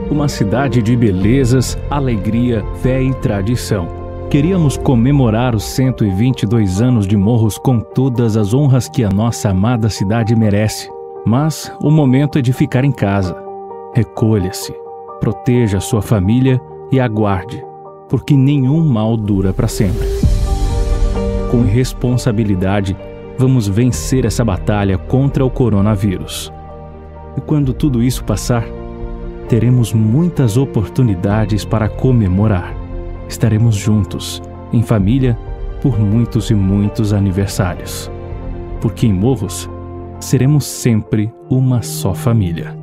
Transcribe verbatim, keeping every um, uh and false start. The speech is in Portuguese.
Uma cidade de belezas, alegria, fé e tradição. Queríamos comemorar os cento e vinte e dois anos de Morros com todas as honras que a nossa amada cidade merece. Mas o momento é de ficar em casa. Recolha-se, proteja sua família e aguarde, porque nenhum mal dura para sempre. Com responsabilidade, vamos vencer essa batalha contra o coronavírus. E quando tudo isso passar, teremos muitas oportunidades para comemorar. Estaremos juntos, em família, por muitos e muitos aniversários. Porque em Morros, seremos sempre uma só família.